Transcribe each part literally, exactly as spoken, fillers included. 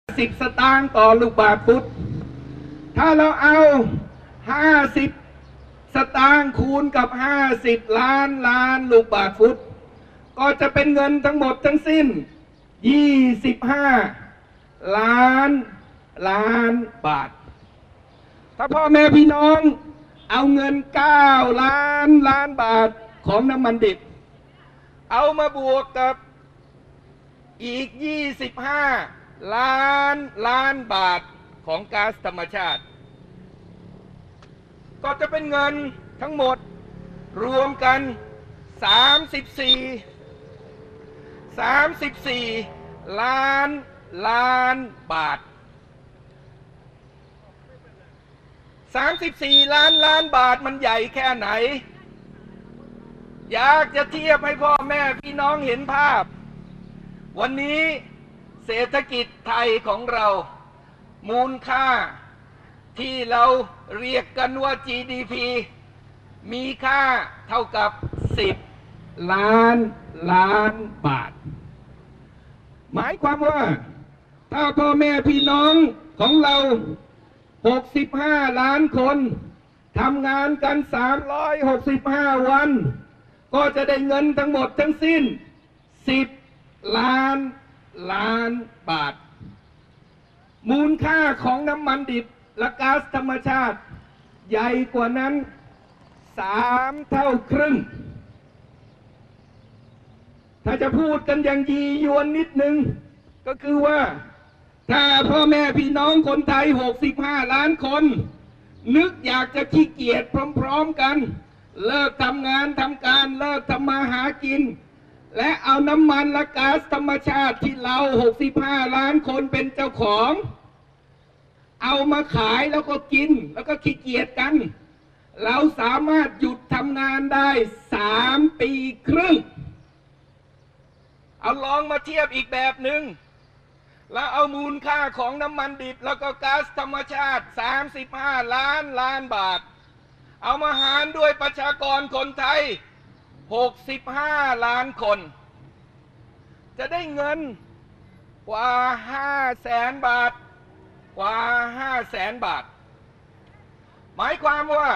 สิบสตางค์ต่อลูกบาศก์ฟุตถ้าเราเอาห้าสิบสตางค์คูณกับห้าสิบล้านล้านลูกบาศก์ฟุตก็จะเป็นเงินทั้งหมดทั้งสิ้นยี่สิบห้าล้านล้านบาทถ้าพ่อแม่พี่น้องเอาเงินเก้าล้านล้านบาทของน้ำมันดิบเอามาบวกกับอีกยี่สิบห้าล้านล้านบาทของก๊าซธรรมชาติก็จะเป็นเงินทั้งหมดรวมกันสามสิบสี่ สามสิบสี่ล้านล้านบาทสามสิบสี่ล้านล้านบาทมันใหญ่แค่ไหนอยากจะเทียบให้พ่อแม่พี่น้องเห็นภาพวันนี้เศรษฐกิจไทยของเรามูลค่าที่เราเรียกกันว่า จี ดี พี มีค่าเท่ากับสิบล้านล้านบาทหมายความว่าถ้าพ่อแม่พี่น้องของเราหกสิบห้าล้านคนทำงานกันสามร้อยหกสิบห้าวันก็จะได้เงินทั้งหมดทั้งสิ้นสิบล้านล้านบาทมูลค่าของน้ำมันดิบและก๊าซธรรมชาติใหญ่กว่านั้นสามเท่าครึ่งถ้าจะพูดกันอย่างยียวนนิดนึงก็คือว่าถ้าพ่อแม่พี่น้องคนไทยหกสิบห้าล้านคนนึกอยากจะขี้เกียจพร้อมๆกันเลิกทำงานทำการเลิกทำมาหากินและเอาน้ำมันและก๊าซธรรมชาติที่เราหกสิบห้าล้านคนเป็นเจ้าของเอามาขายแล้วก็กินแล้วก็ขี้เกียจกันเราสามารถหยุดทำงานได้สามปีครึ่งเอาลองมาเทียบอีกแบบหนึ่งแล้วเอามูลค่าของน้ำมันดิบแล้วก็ก๊าซธรรมชาติสามสิบห้าล้านล้านบาทเอามาหารด้วยประชากรคนไทยหกสิบห้าล้านคนจะได้เงินกว่าห้าแสนบาทกว่าห้าแสนบาทหมายความว่า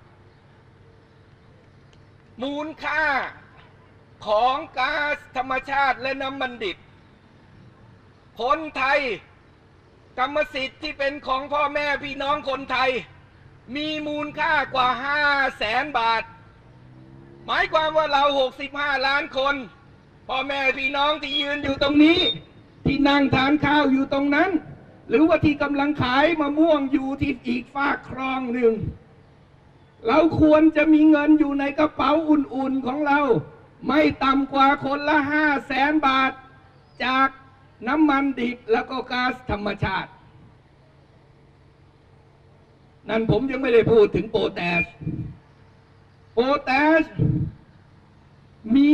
มูลค่าของก๊าซธรรมชาติและน้ำมันดิบคนไทยกรรมสิทธิ์ที่เป็นของพ่อแม่พี่น้องคนไทยมีมูลค่ากว่าห้าแสนบาทหมายความว่าเราหกสิบห้าล้านคนพ่อแม่พี่น้องที่ยืนอยู่ตรงนี้ที่นั่งทานข้าวอยู่ตรงนั้นหรือว่าที่กำลังขายมะม่วงอยู่ที่อีกฝากคลองหนึ่งเราควรจะมีเงินอยู่ในกระเป๋าอุ่นๆของเราไม่ต่ำกว่าคนละห้าแสนบาทจากน้ำมันดิบแล้วก็ก๊าซธรรมชาตินั่นผมยังไม่ได้พูดถึงโปแทสโปแทสมี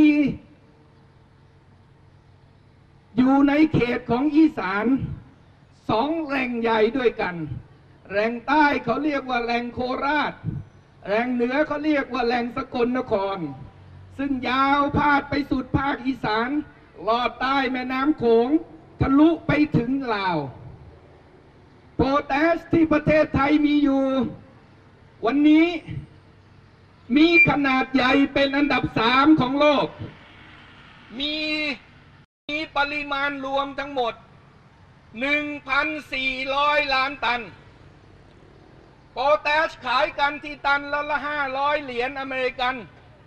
อยู่ในเขตของอีสานสองแหล่งใหญ่ด้วยกันแหล่งใต้เขาเรียกว่าแหล่งโคราชแหล่งเหนือเขาเรียกว่าแหล่งสกลนครซึ่งยาวพาดไปสุดภาคอีสานลอดใต้แม่น้ำโขงทะลุไปถึงลาวโพแทสที่ประเทศไทยมีอยู่วันนี้มีขนาดใหญ่เป็นอันดับสามของโลกมีมีปริมาณรวมทั้งหมด หนึ่งพันสี่ร้อย ล้านตันโพแทสขายกันที่ตันละละห้าร้อยเหรียญอเมริกัน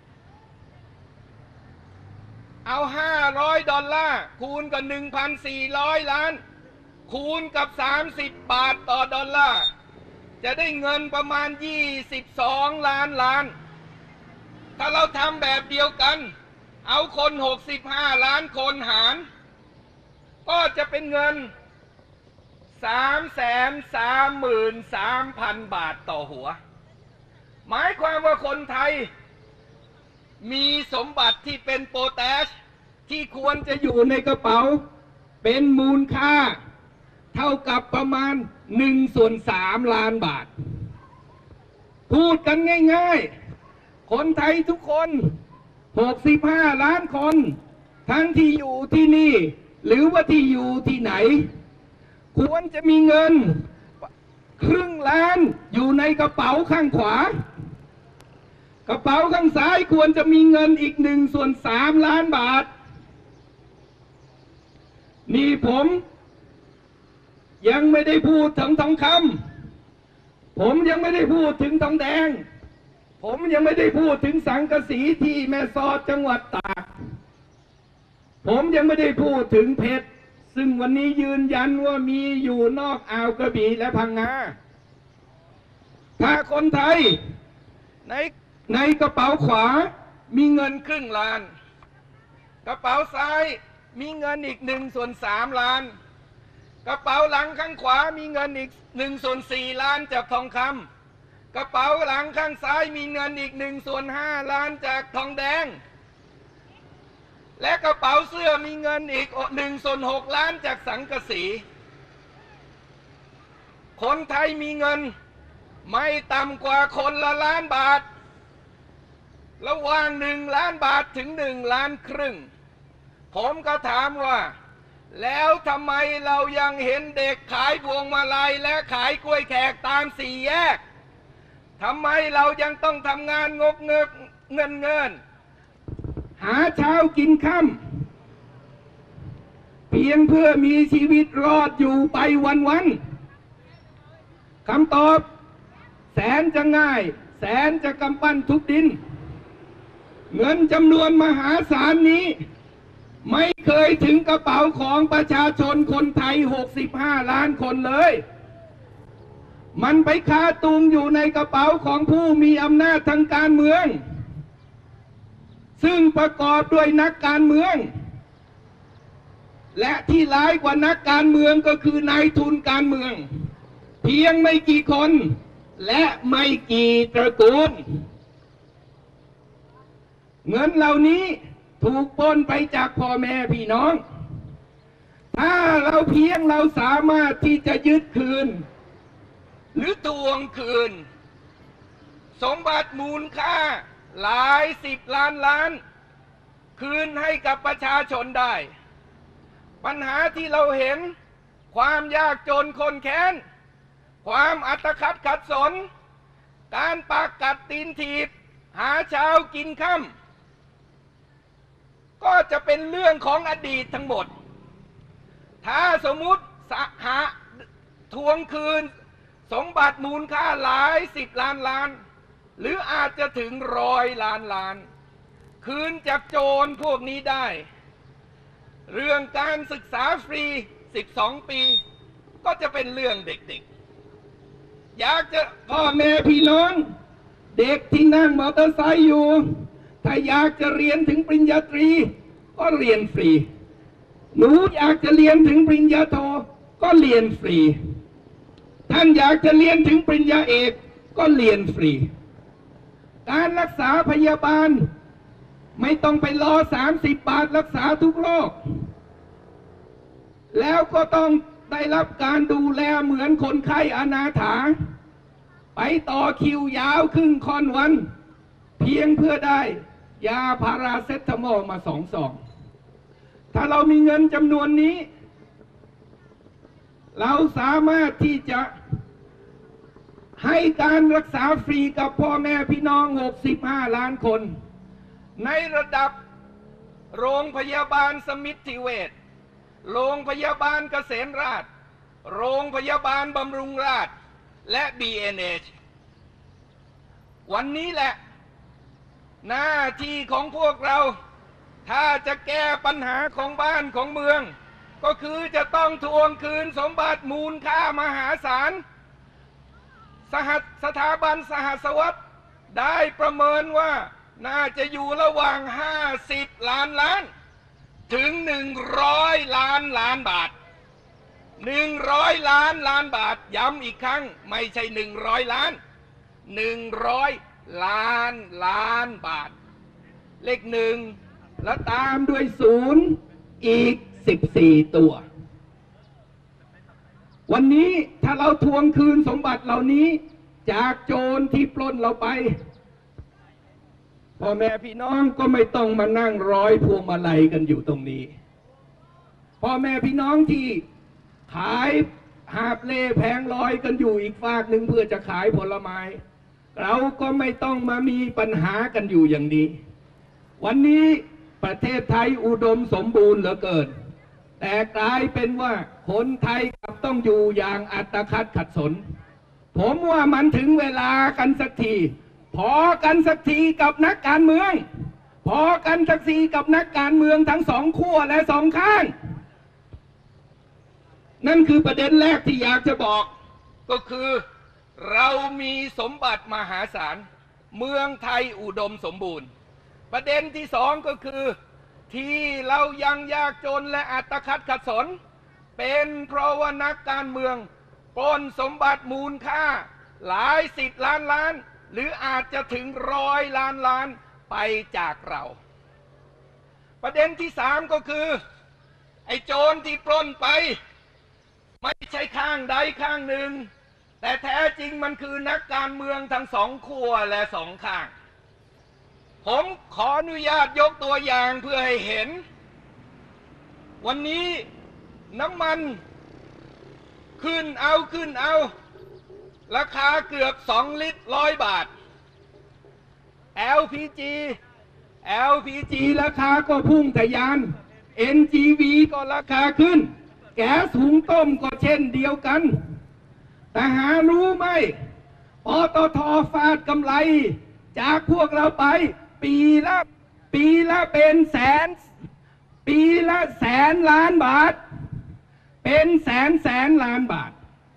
เอาห้าร้อยดอลลาร์คูณกับ หนึ่งพันสี่ร้อย ล้านคูณกับสามสิบบาทต่อดอลลาร์จะได้เงินประมาณยี่สิบสองล้านล้านถ้าเราทำแบบเดียวกันเอาคนหกสิบห้าล้านคนหารก็จะเป็นเงินสามแสนสามหมื่นสามพันบาทต่อหัวหมายความว่าคนไทยมีสมบัติที่เป็นโพแทสที่ควรจะอยู่ในกระเป๋าเป็นมูลค่าเท่ากับประมาณหนึ่งส่วนสามล้านบาทพูดกันง่ายๆคนไทยทุกคนหกสิบห้าล้านคนทั้งที่อยู่ที่นี่หรือว่าที่อยู่ที่ไหนควรจะมีเงินครึ่งล้านอยู่ในกระเป๋าข้างขวากระเป๋าข้างซ้ายควรจะมีเงินอีกหนึ่งส่วนสามล้านบาทนี่ผมยังไม่ได้พูดถึงทองคำผมยังไม่ได้พูดถึงทองแดงผมยังไม่ได้พูดถึงสังกะสีที่แม่สอดจังหวัดตากผมยังไม่ได้พูดถึงเพชรซึ่งวันนี้ยืนยันว่ามีอยู่นอกอ่าวกระบี่และพังงาถ้าคนไทยในในกระเป๋าขวามีเงินครึ่งล้านกระเป๋าซ้ายมีเงินอีกหนึ่งส่วนสามล้านกระเป๋าหลังข้างขวามีเงินอีกหนึ่งส่วนสี่ล้านจากทองคำกระเป๋าหลังข้างซ้ายมีเงินอีกหนึ่งส่วนห้าล้านจากทองแดงและกระเป๋าเสื้อมีเงินอีกหนึ่งส่วนหกล้านจากสังกะสีคนไทยมีเงินไม่ต่ำกว่าคนละล้านบาทระหว่างหนึ่งล้านบาทถึงหนึ่งล้านครึ่งผมก็ถามว่าแล้วทำไมเรายังเห็นเด็กขายพวงมาลัยและขายกล้วยแขกตามสี่แยกทำไมเรายังต้องทำงานงกเงินเงินเงินหาเช้ากินค่ำเพียงเพื่อมีชีวิตรอดอยู่ไปวันๆคำตอบแสนจะง่ายแสนจะกำปั้นทุบดินเงินจำนวนมหาศาลนี้ไม่เคยถึงกระเป๋าของประชาชนคนไทยหกสิบห้าล้านคนเลยมันไปคาตุงอยู่ในกระเป๋าของผู้มีอำนาจทางการเมืองซึ่งประกอบด้วยนักการเมืองและที่ร้ายกว่านักการเมืองก็คือนายทุนการเมืองเพียงไม่กี่คนและไม่กี่ตระกูลเงินเหล่านี้ถูกปล้นไปจากพ่อแม่พี่น้องถ้าเราเพียงเราสามารถที่จะยึดคืนหรือทวงคืนสมบัติมูลค่าหลายสิบล้านล้านคืนให้กับประชาชนได้ปัญหาที่เราเห็นความยากจนคนแค้นความอัตคัดขัดสนการปากกัดตีนถีบหาเช้ากินค่ำก็จะเป็นเรื่องของอดีตทั้งหมดถ้าสมมุติหาทวงคืนสมบัติมูลค่าหลายสิบล้านล้านหรืออาจจะถึงร้อยล้านล้านคืนจากโจรพวกนี้ได้เรื่องการศึกษาฟรีสิบสองปีก็จะเป็นเรื่องเด็กๆอยากจะพ่อแม่พี่น้องเด็กที่นั่งมอเตอร์ไซค์อยู่ถ้าอยากจะเรียนถึงปริญญาตรีก็เรียนฟรีหนูอยากจะเรียนถึงปริญญาโทก็เรียนฟรีท่านอยากจะเรียนถึงปริญญาเอกก็เรียนฟรีการรักษาพยาบาลไม่ต้องไปรอสามสิบบาทรักษาทุกโรคแล้วก็ต้องได้รับการดูแลเหมือนคนไข้อนาถาไปต่อคิวยาวครึ่งค่อนวันเพียงเพื่อได้ยาพาราเซตามอลมาสองซองถ้าเรามีเงินจำนวนนี้เราสามารถที่จะให้การรักษาฟรีกับพ่อแม่พี่น้องหกสิบห้าล้านคนในระดับโรงพยาบาลสมิติเวชโรงพยาบาลเกษมราษฎร์โรงพยาบาลบำรุงราษฎร์และ บี เอ็น เอช วันนี้แหละหน้าที่ของพวกเราถ้าจะแก้ปัญหาของบ้านของเมืองก็คือจะต้องทวงคืนสมบัติมูลค่ามหาศาลสหสถาบันสหสวัสดิ์ได้ประเมินว่าน่าจะอยู่ระหว่างห้าสิบล้านล้านถึงหนึ่งร้อยล้านล้านบาทหนึ่งร้อยล้านล้านบาทย้ำอีกครั้งไม่ใช่หนึ่งร้อยล้านหนึ่งร้อยล้านล้านบาทเลขหนึ่งแล้วตามด้วยศูนย์อีกสิบสี่ตัววันนี้ถ้าเราทวงคืนสมบัติเหล่านี้จากโจรที่ปล้นเราไปพ่อแม่พี่น้องก็ไม่ต้องมานั่งร้อยพวงมาลัยกันอยู่ตรงนี้พ่อแม่พี่น้องที่ขายหาบเล่แผงลอยกันอยู่อีกฝากหนึ่งเพื่อจะขายผลไม้เราก็ไม่ต้องมามีปัญหากันอยู่อย่างนี้วันนี้ประเทศไทยอุดมสมบูรณ์เหลือเกินแต่กลายเป็นว่าคนไทยกลับต้องอยู่อย่างอัตคัดขัดสนผมว่ามันถึงเวลากันสักทีพอกันสักทีกับนักการเมืองพอกันสักทีกับนักการเมืองทั้งสองขั้วและสองข้างนั่นคือประเด็นแรกที่อยากจะบอกก็คือเรามีสมบัติมหาศาลเมืองไทยอุดมสมบูรณ์ประเด็นที่สองก็คือที่เรายังยากจนและอัตคัดขัดสนเป็นเพราะว่านักการเมืองปล้นสมบัติมูลค่าหลายสิบล้านล้านหรืออาจจะถึงร้อยล้านล้านไปจากเราประเด็นที่สามก็คือไอ้โจรที่ปล้นไปไม่ใช่ข้างใดข้างหนึ่งแต่แท้จริงมันคือนักการเมืองทั้งสองขั้วและสองข้างผมขออนุญาตยกตัวอย่างเพื่อให้เห็นวันนี้น้ำมันขึ้นเอาขึ้นเอาราคาเกือบสองลิตรร้อยบาท แอล พี จี แอล พี จี ราคาก็พุ่งทะยาน เอ็น จี วี ก็ราคาขึ้นแก๊สหุงต้มก็เช่นเดียวกันแต่หารู้ไหมปตท.ฟาดกำไรจากพวกเราไปปีละปีละเป็นแสนปีละแสนล้านบาทเป็นแสนแสนล้านบาท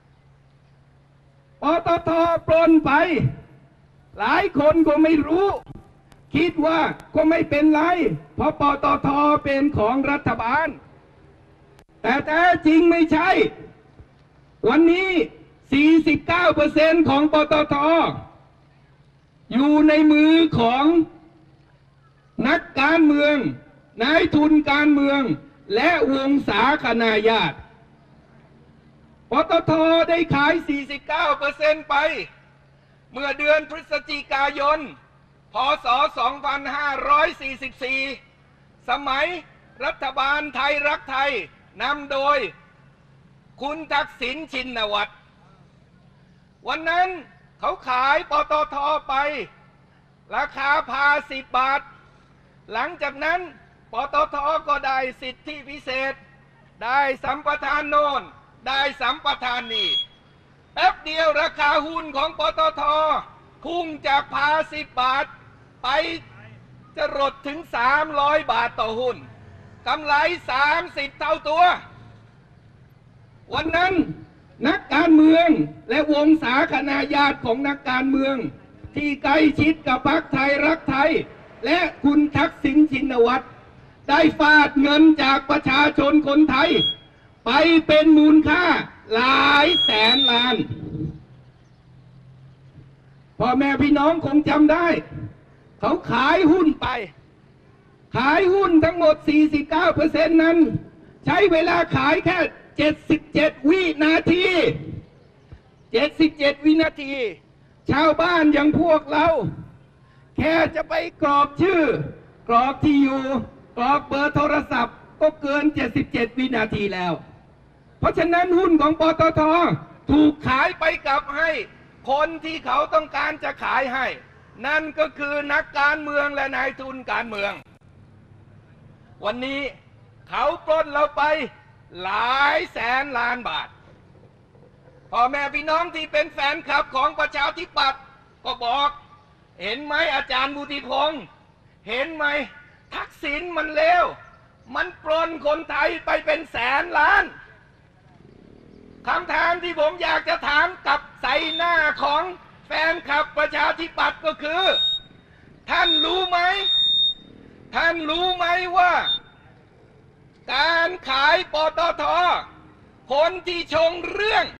ปตท.ปล้นไปหลายคนก็ไม่รู้คิดว่าก็ไม่เป็นไรเพราะปตท.เป็นของรัฐบาลแต่แท้จริงไม่ใช่วันนี้ สี่สิบเก้าเปอร์เซ็นต์ ของปตท.อยู่ในมือของนักการเมืองนายทุนการเมืองและวงสาคณาญาติปตท.ได้ขาย สี่สิบเก้าเปอร์เซ็นต์ ไปเมื่อเดือนพฤศจิกายน พ.ศ. สองพันห้าร้อยสี่สิบสี่ สมัยรัฐบาลไทยรักไทยนำโดยคุณทักษิณชินวัตรวันนั้นเขาขายปตท.ไปราคาพาสิบบาทหลังจากนั้นปตท.ก็ได้สิทธิพิเศษได้สัมปทานโน่นได้สัมปทานนี่แป๊บเดียวราคาหุ้นของปตท.พุ่งจากพาสิบบาทไปจะรดถึงสามร้อยบาทต่อหุ้นกำไรสามสิบเท่าตัววันนั้นนักการเมืองและวงสาคณาญาติของนักการเมืองที่ใกล้ชิดกับพรรคไทยรักไทยและคุณทักษิณชินวัตรได้ฟาดเงินจากประชาชนคนไทยไปเป็นมูลค่าหลายแสนล้านพ่อแม่พี่น้องคงจำได้เขาขายหุ้นไปขายหุ้นทั้งหมด สี่สิบเก้าเปอร์เซ็นต์ นั้นใช้เวลาขายแค่เจ็ดสิบเจ็ดวินาทีเจ็ดสิบเจ็ดวินาทีชาวบ้านอย่างพวกเราแค่จะไปกรอกชื่อกรอกที่อยู่กรอกเบอร์โทรศัพท์ก็เกินเจ็ดสิบเจ็ดวินาทีแล้วเพราะฉะนั้นหุ้นของปตท.ถูกขายไปกับให้คนที่เขาต้องการจะขายให้นั่นก็คือนักการเมืองและนายทุนการเมืองวันนี้เขาปล้นเราไปหลายแสนล้านบาทพ่อแม่พี่น้องที่เป็นแฟนคลับของประชาธิปัตย์ก็บอกเห็นไหมอาจารย์บุติพงษ์เห็นไหมทักษิณมันเลวมันปล้นคนไทยไปเป็นแสนล้านคำถามที่ผมอยากจะถามกับใส่หน้าของแฟนคลับประชาธิปัตย์ก็คือท่านรู้ไหมท่านรู้ไหมว่าการขายปตท.คนที่ชงเรื่อง